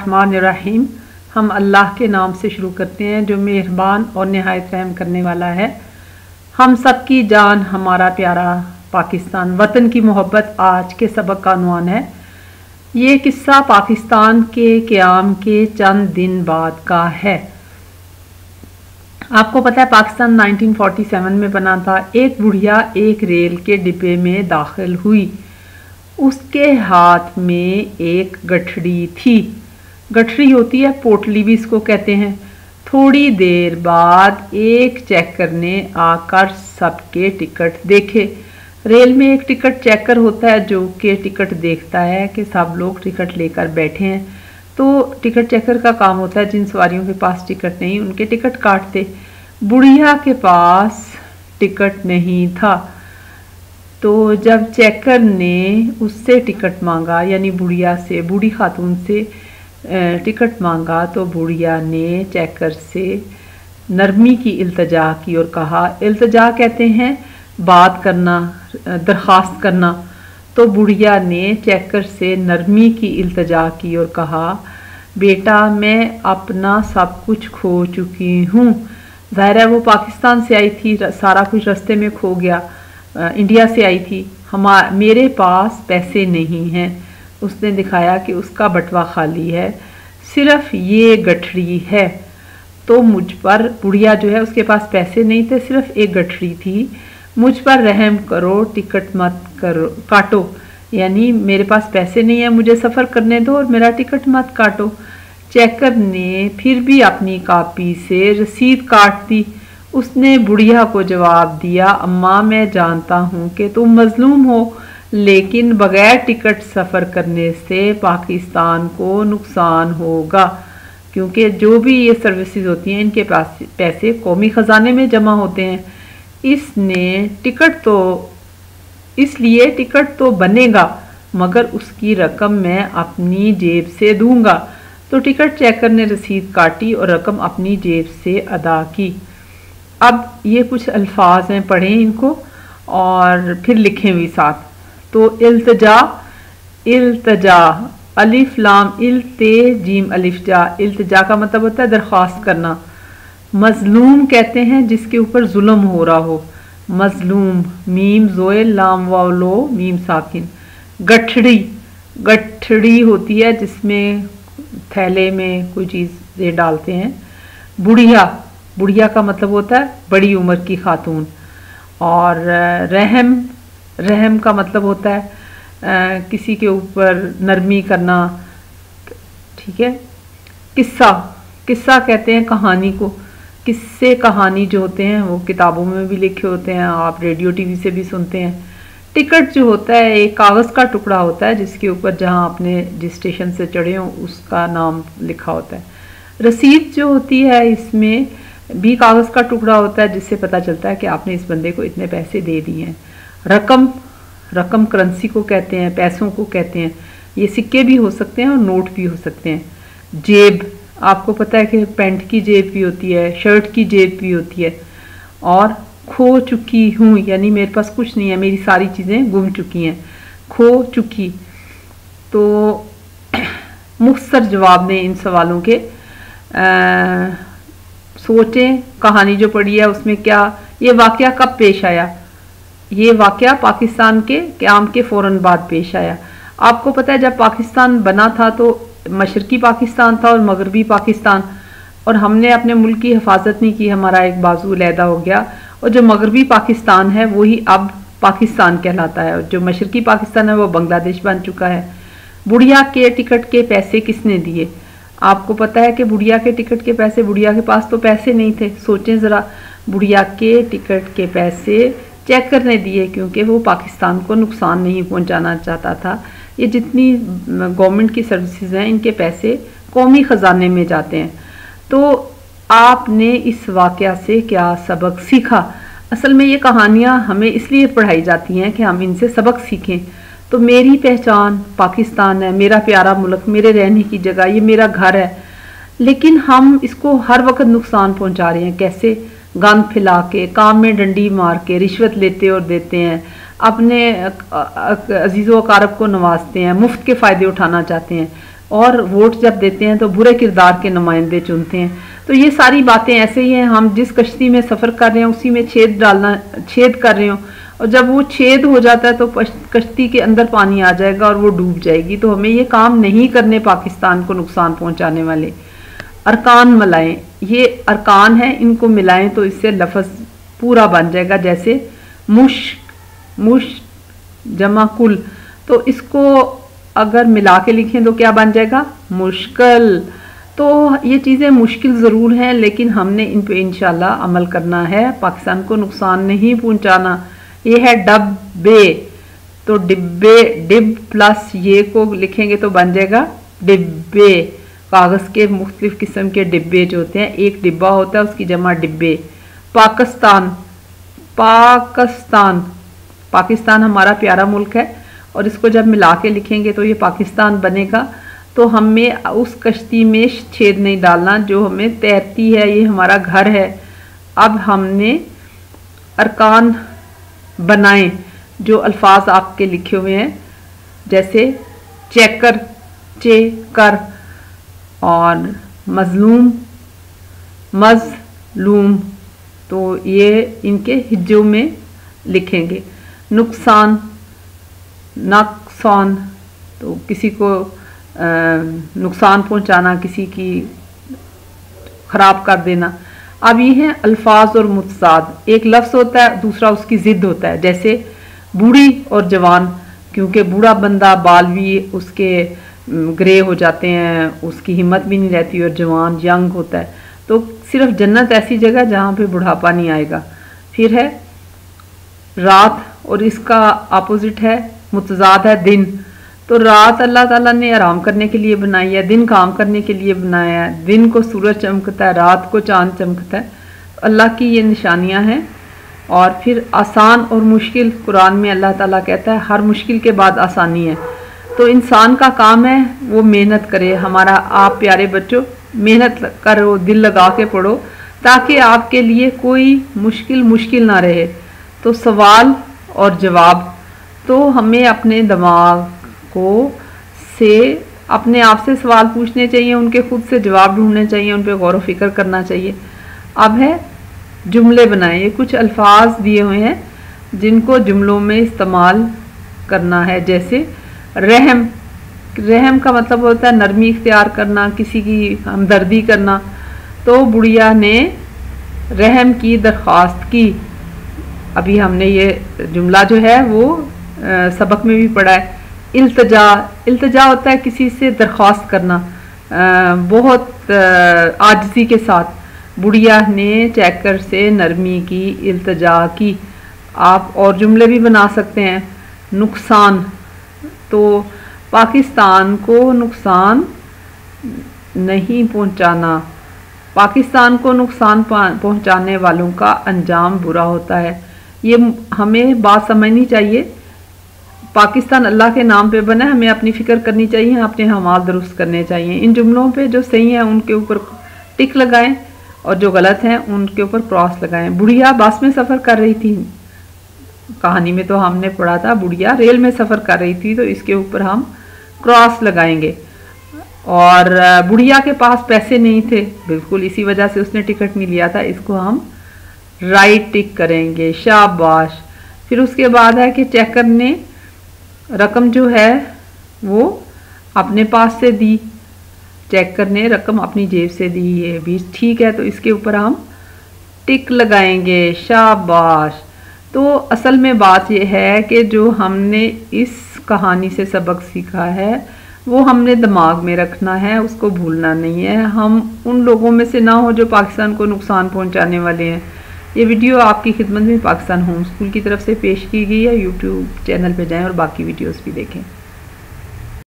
बिस्मिल्लाहिर्रहमानिर्रहीम। हम अल्लाह के नाम से शुरू करते हैं जो मेहरबान और निहायत रहम करने वाला है। हम सब की जान हमारा प्यारा पाकिस्तान, वतन की मोहब्बत आज के सबक का उन्वान है। ये किस्सा पाकिस्तान के क़याम के चंद दिन बाद का है। आपको पता है पाकिस्तान 1947 में बना था। एक बुढ़िया एक रेल के डिब्बे में दाखिल हुई। उसके हाथ में एक गठड़ी थी। गठड़ी होती है पोटली भी इसको कहते हैं। थोड़ी देर बाद एक चेकर ने आकर सबके टिकट देखे। रेल में एक टिकट चेकर होता है जो कि टिकट देखता है कि सब लोग टिकट लेकर बैठे हैं। तो टिकट चेकर का काम होता है जिन सवारियों के पास टिकट नहीं उनके टिकट काटते। बुढ़िया के पास टिकट नहीं था, तो जब चेकर ने उससे टिकट मांगा, यानी बुढ़िया से, बूढ़ी खातून से टिकट मांगा, तो बुढ़िया ने चेकर से नरमी की इल्तजा की और कहा, इल्तजा कहते हैं बात करना, दरख्वास्त करना। तो बुढ़िया ने चेकर से नरमी की इल्तजा की और कहा, बेटा मैं अपना सब कुछ खो चुकी हूँ। ज़ाहिर है वो पाकिस्तान से आई थी, सारा कुछ रास्ते में खो गया। इंडिया से आई थी। मेरे पास पैसे नहीं हैं। उसने दिखाया कि उसका बटवा खाली है, सिर्फ ये गठड़ी है। तो मुझ पर, बुढ़िया जो है उसके पास पैसे नहीं थे, सिर्फ एक गठड़ी थी। मुझ पर रहम करो, टिकट मत करो काटो, यानी मेरे पास पैसे नहीं है, मुझे सफ़र करने दो और मेरा टिकट मत काटो। चेकर ने फिर भी अपनी कॉपी से रसीद काट दी। उसने बुढ़िया को जवाब दिया, अम्मा मैं जानता हूँ कि तुम मजलूम हो, लेकिन बग़ैर टिकट सफ़र करने से पाकिस्तान को नुकसान होगा, क्योंकि जो भी ये सर्विसेज होती हैं इनके पास पैसे कौमी ख़जाने में जमा होते हैं। इसलिए टिकट तो बनेगा, मगर उसकी रकम मैं अपनी जेब से दूंगा। तो टिकट चेकर ने रसीद काटी और रकम अपनी जेब से अदा की। अब ये कुछ अल्फाज हैं, पढ़ें इनको और फिर लिखें भी साथ। तो इल्तजा अलिफ लाम इल ते जीम अलिफ जा। इल्तजा का मतलब होता है दरख्वास्त करना। मजलूम कहते हैं जिसके ऊपर जुल्म हो रहा हो। मजलूम मीम जोयल लाम वालो मीम साकिन। गठड़ी होती है जिसमें थैले में कोई चीज़ डालते हैं। बुढ़िया का मतलब होता है बड़ी उम्र की खातून। और रहम का मतलब होता है किसी के ऊपर नरमी करना, ठीक है। किस्सा कहते हैं कहानी को। किस्से कहानी जो होते हैं वो किताबों में भी लिखे होते हैं, आप रेडियो टीवी से भी सुनते हैं। टिकट जो होता है एक कागज़ का टुकड़ा होता है जिसके ऊपर जहाँ आपने जिस स्टेशन से चढ़े हो उसका नाम लिखा होता है। रसीद जो होती है इसमें भी कागज़ का टुकड़ा होता है जिससे पता चलता है कि आपने इस बंदे को इतने पैसे दे दिए हैं। रकम करेंसी को कहते हैं, पैसों को कहते हैं। ये सिक्के भी हो सकते हैं और नोट भी हो सकते हैं। जेब, आपको पता है कि पैंट की जेब भी होती है, शर्ट की जेब भी होती है। और खो चुकी हूँ, यानी मेरे पास कुछ नहीं है, मेरी सारी चीज़ें गुम चुकी हैं। खो चुकी। तो मुख्तसर जवाब दें इन सवालों के। सोचें कहानी जो पढ़ी है उसमें क्या, ये वाक़या कब पेश आया। ये वाक़या पाकिस्तान के क़याम के फ़ौरन बाद पेश आया। आपको पता है जब पाकिस्तान बना था तो मशरक़ी पाकिस्तान था और मगरबी पाकिस्तान, और हमने अपने मुल्क की हिफाजत नहीं की, हमारा एक बाजू अलहदा हो गया। और जो मगरबी पाकिस्तान है वही अब पाकिस्तान कहलाता है, और जो मशरक़ी पाकिस्तान है वो बांग्लादेश बन चुका है। बुढ़िया के टिकट के पैसे किसने दिए। आपको पता है कि बुढ़िया के टिकट के पैसे, बुढ़िया के पास तो पैसे नहीं थे। सोचें ज़रा, बुढ़िया के टिकट के पैसे चेकर ने दिए क्योंकि वो पाकिस्तान को नुकसान नहीं पहुंचाना चाहता था। ये जितनी गवर्नमेंट की सर्विसेज हैं इनके पैसे कौमी ख़जाने में जाते हैं। तो आपने इस वाक़या से क्या सबक सीखा। असल में ये कहानियाँ हमें इसलिए पढ़ाई जाती हैं कि हम इनसे सबक सीखें। तो मेरी पहचान पाकिस्तान है, मेरा प्यारा मुल्क, मेरे रहने की जगह, ये मेरा घर है, लेकिन हम इसको हर वक्त नुकसान पहुंचा रहे हैं। कैसे? गंद फैला के, काम में डंडी मार के, रिश्वत लेते और देते हैं, अपने अजीज़ो अकारब को नवाजते हैं, मुफ्त के फ़ायदे उठाना चाहते हैं। और वोट जब देते हैं तो बुरे किरदार के नुमाइंदे चुनते हैं। तो ये सारी बातें ऐसे ही हैं, हम जिस कश्ती में सफ़र कर रहे हैं उसी में छेद कर रहे हो, और जब वो छेद हो जाता है तो कश्ती के अंदर पानी आ जाएगा और वो डूब जाएगी। तो हमें ये काम नहीं करने पाकिस्तान को नुकसान पहुंचाने वाले। अरकान मिलाएं, ये अरकान है, इनको मिलाएं तो इससे लफ्ज़ पूरा बन जाएगा। जैसे मुश जमा कुल, तो इसको अगर मिला के लिखें तो क्या बन जाएगा? मुश्किल। तो ये चीज़ें मुश्किल ज़रूर हैं, लेकिन हमने इन पे इंशाल्लाह अमल करना है, पाकिस्तान को नुकसान नहीं पहुंचाना। ये है डब्बे, तो डिब्बे, डिब प्लस ये को लिखेंगे तो बन जाएगा डिब्बे। कागज़ के मुख्तलिफ किस्म के डिब्बे जो होते हैं, एक डिब्बा होता है उसकी जमा डिब्बे। पाकिस्तान, पाकिस्तान हमारा प्यारा मुल्क है, और इसको जब मिला के लिखेंगे तो ये पाकिस्तान बनेगा। तो हमें उस कश्ती में छेद नहीं डालना जो हमें तैरती है, ये हमारा घर है। अब हमने अरकान बनाएं जो अल्फाज आपके लिखे हुए हैं, जैसे चेकर, चेकर, और मजलूम, मजलूम, तो ये इनके हिज्जों में लिखेंगे। नुकसान, नक्सान, तो किसी को नुकसान पहुंचाना, किसी की ख़राब कर देना। अब ये हैं अल्फाज और मुतजाद, एक लफ्ज़ होता है दूसरा उसकी ज़िद होता है। जैसे बूढ़ी और जवान, क्योंकि बूढ़ा बंदा बाल भी उसके ग्रे हो जाते हैं, उसकी हिम्मत भी नहीं रहती, और जवान यंग होता है। तो सिर्फ जन्नत ऐसी जगह जहाँ पे बुढ़ापा नहीं आएगा। फिर है रात, और इसका अपोजिट है मुतजाद है दिन। तो रात अल्लाह ताला ने आराम करने के लिए बनाई है, दिन काम करने के लिए बनाया है। दिन को सूरज चमकता है, रात को चांद चमकता है। अल्लाह की ये निशानियां हैं। और फिर आसान और मुश्किल, कुरान में अल्लाह ताला कहता है हर मुश्किल के बाद आसानी है। तो इंसान का काम है वो मेहनत करे। हमारा आप प्यारे बच्चों मेहनत करो, दिल लगा के पढ़ो, ताकि आपके लिए कोई मुश्किल ना रहे। तो सवाल और जवाब, तो हमें अपने दिमाग को से अपने आप से सवाल पूछने चाहिए, उनके खुद से जवाब ढूंढने चाहिए, उन पर गौर व फिक्र करना चाहिए। अब है जुमले बनाएं, ये कुछ अल्फाज दिए हुए हैं जिनको जुमलों में इस्तेमाल करना है। जैसे रहम, रहम का मतलब होता है नरमी इख्तियार करना, किसी की हमदर्दी करना। तो बुढ़िया ने रहम की दरख्वास्त की। अभी हमने ये जुमला जो है वो सबक में भी पढ़ा है। इल्तजा, इल्तजा होता है किसी से दरख्वास्त करना बहुत आजिज़ी के साथ। बुढ़िया ने चेकर से नरमी की, इल्तजा की। आप और जुमले भी बना सकते हैं। नुकसान, तो पाकिस्तान को नुकसान नहीं पहुंचाना। पाकिस्तान को नुकसान पहुंचाने वालों का अंजाम बुरा होता है। ये हमें बात समझनी चाहिए। पाकिस्तान अल्लाह के नाम पे बना है, हमें अपनी फ़िक्र करनी चाहिए, अपने हमाल दुरुस्त करने चाहिए। इन जुमलों पे जो सही है उनके ऊपर टिक लगाएं, और जो गलत हैं उनके ऊपर क्रॉस लगाएं। बुढ़िया बस में सफ़र कर रही थी, कहानी में तो हमने पढ़ा था बुढ़िया रेल में सफ़र कर रही थी, तो इसके ऊपर हम क्रॉस लगाएंगे। और बुढ़िया के पास पैसे नहीं थे, बिल्कुल इसी वजह से उसने टिकट नहीं लिया था, इसको हम राइट टिक करेंगे, शाबाश। फिर उसके बाद है कि चेकर ने रकम जो है वो अपने पास से दी, चेकर ने रकम अपनी जेब से दी, ये भी ठीक है, तो इसके ऊपर हम टिक लगाएंगे, शाबाश। तो असल में बात यह है कि जो हमने इस कहानी से सबक सीखा है वो हमने दिमाग में रखना है, उसको भूलना नहीं है। हम उन लोगों में से ना हो जो पाकिस्तान को नुकसान पहुंचाने वाले हैं। ये वीडियो आपकी खिदमत में पाकिस्तान होम स्कूल की तरफ से पेश की गई है। यूट्यूब चैनल पे जाएं और बाकी वीडियोस भी देखें।